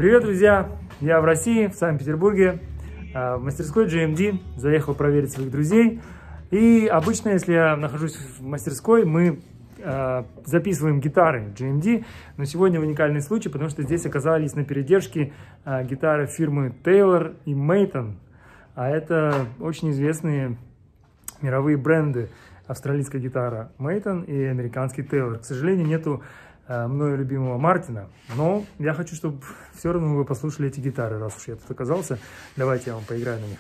Привет, друзья! Я в России, в Санкт-Петербурге, в мастерской GMD. Заехал проверить своих друзей. И обычно, если я нахожусь в мастерской, мы записываем гитары GMD. Но сегодня уникальный случай, потому что здесь оказались на передержке гитары фирмы Taylor и Maton. А это очень известные мировые бренды. Австралийская гитара Maton и американский Taylor. К сожалению, нету мною любимого Мартина, но я хочу, чтобы все равно вы послушали эти гитары, раз уж я тут оказался. Давайте я вам поиграю на них.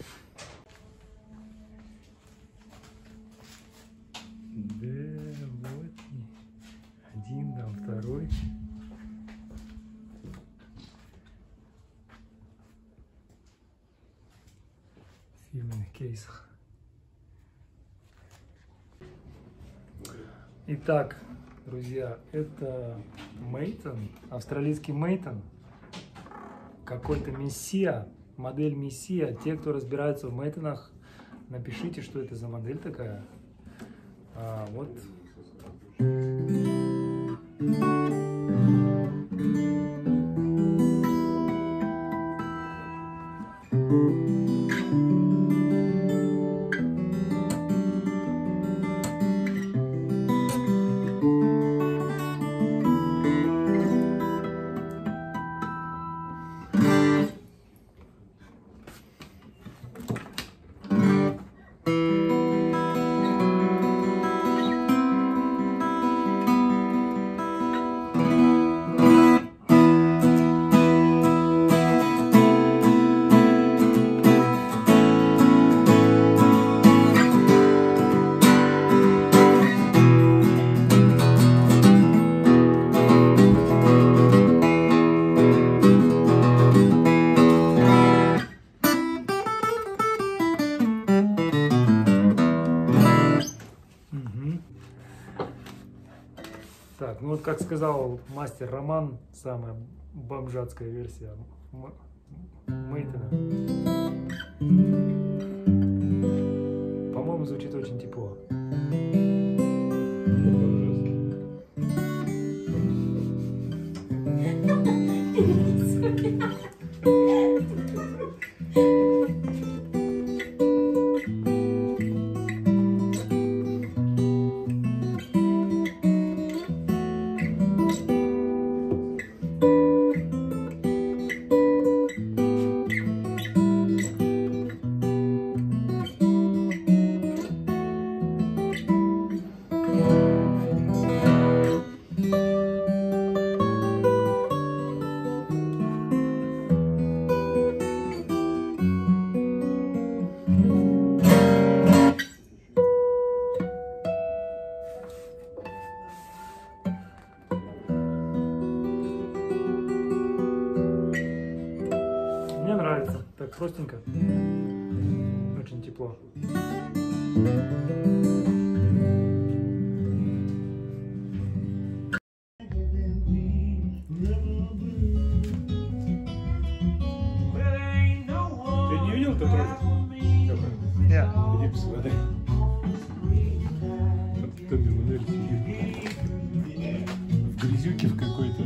Да, вот один, там второй. В фирменных кейсах. Итак, друзья, это Maton, австралийский Maton, какой-то Мессия, модель Мессия. Те, кто разбирается в Мейтонах, напишите, что это за модель такая. Вот. Так, ну вот как сказал мастер Роман, самая бомжатская версия Мейтона. По-моему, звучит очень тепло. Мне нравится, так простенько, очень тепло. Ты не видел этот ролик? Нет. Иди посмотри. Там модель сидит в грязюке в какой-то.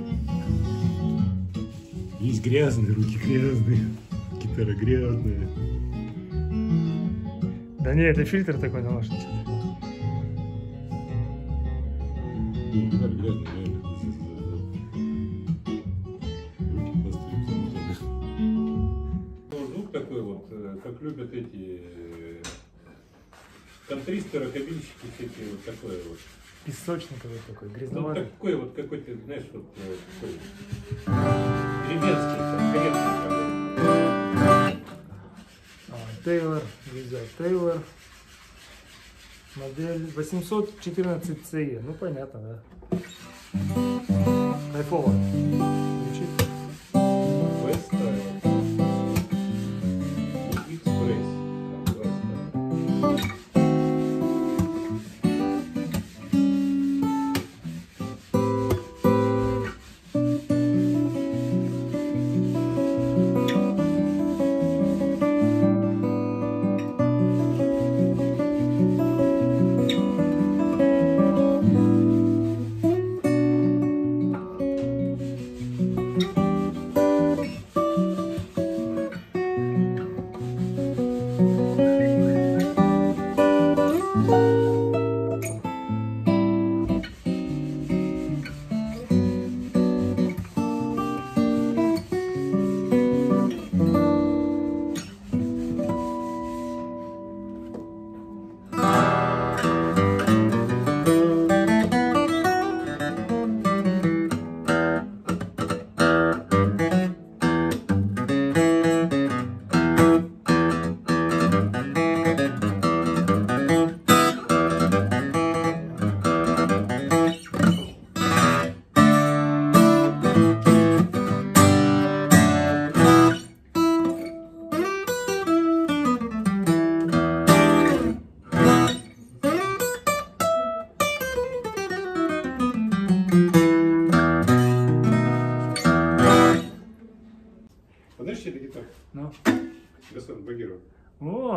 Есть грязные руки, грязные. Гитара грязная. Да не, это фильтр такой наложен. Не, гитара грязная, реально. Руки поставили. Звук такой вот, как любят эти кантристы, рокобильщики, всякие вот такое вот. Песочниковый такой, Ну, грязноватый. такой вот какой-то, знаешь, вот такой деревенский, корректный. Taylor, друзья, Taylor. Модель 814 CE. Ну, понятно, да. Кайфово. Звучит.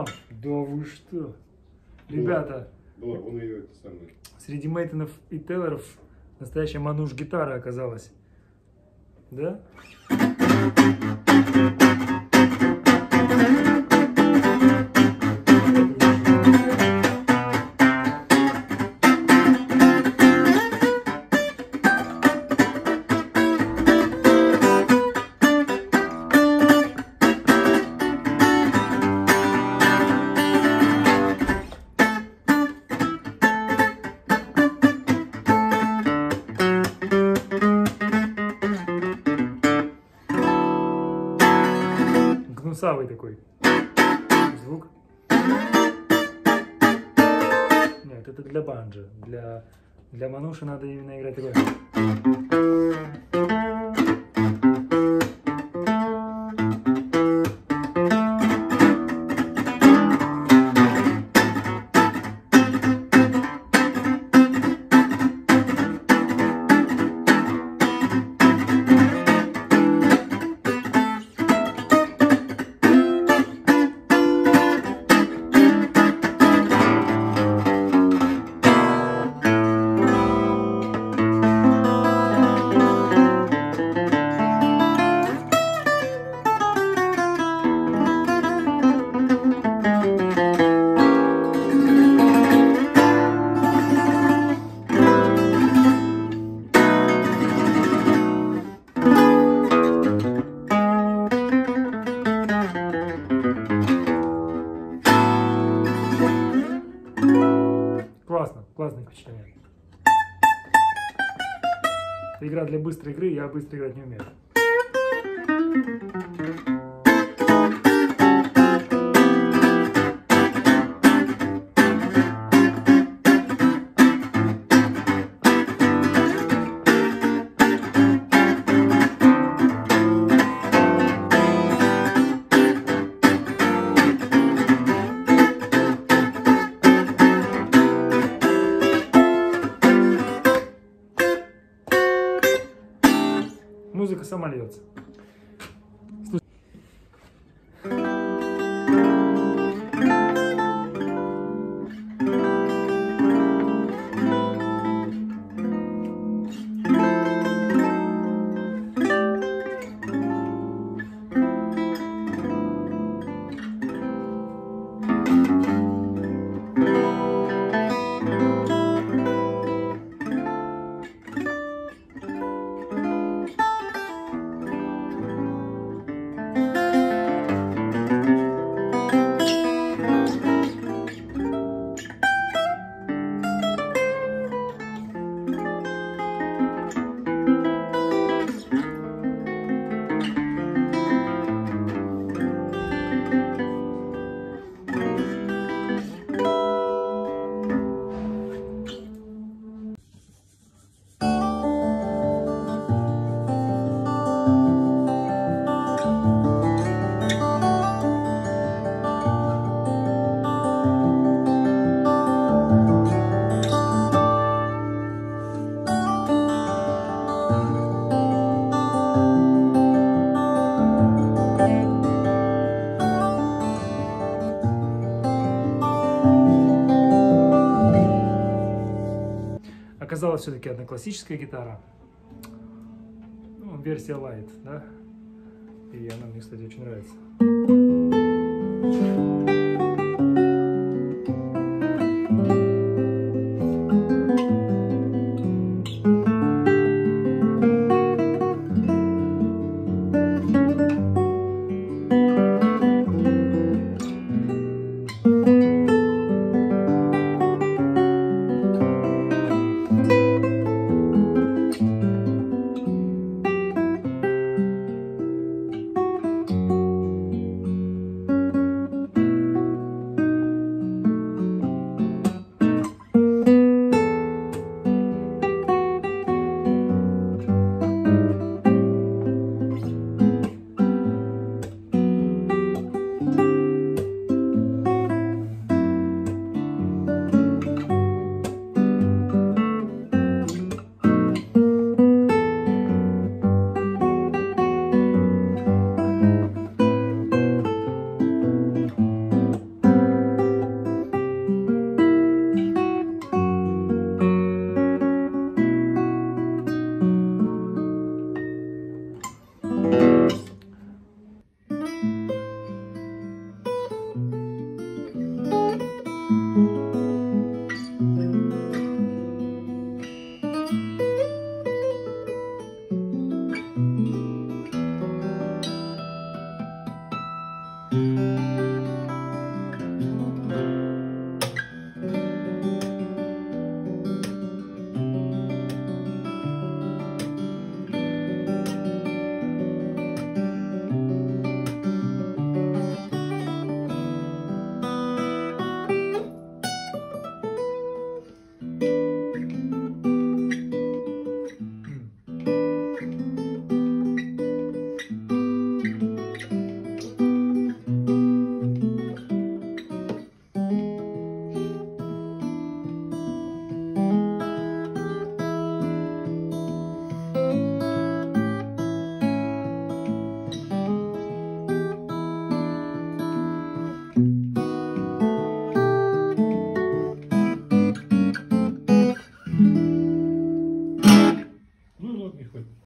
Да вы что? Ребята, Была, он ее это самое. среди Мейтонов и Теллеров настоящая мануш-гитара оказалась. Да? Гнусавый такой звук. Нет, это для банджо. Для мануши надо именно играть такой. Классное впечатление. Это игра для быстрой игры, я быстро играть не умею. Музыка сама льется. Оказалась все-таки одна классическая гитара, ну, версия Light, да, и она мне, кстати, очень нравится.